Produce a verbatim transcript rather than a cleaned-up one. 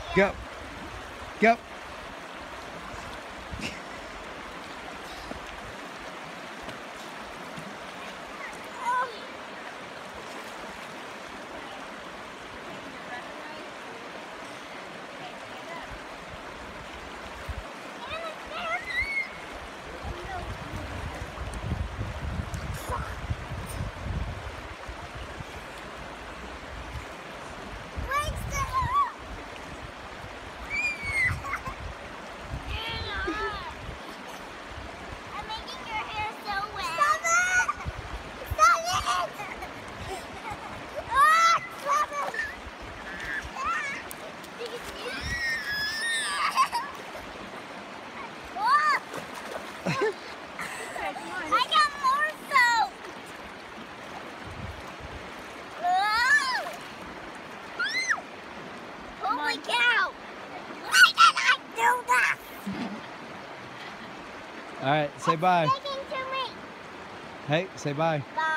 Go. Go. I got more soap. Holy cow! Why did I do that? All right, say bye. Sticking to me. Hey, say bye. Bye.